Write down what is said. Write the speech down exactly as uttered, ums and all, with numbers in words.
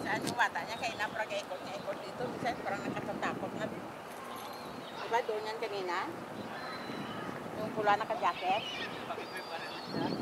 Saan yung bata niya? Kaya na parang ikot niya ikot dito. Minsan parang nakatatakot na. Diba doon yan kanina? Yung pula naka-jacket?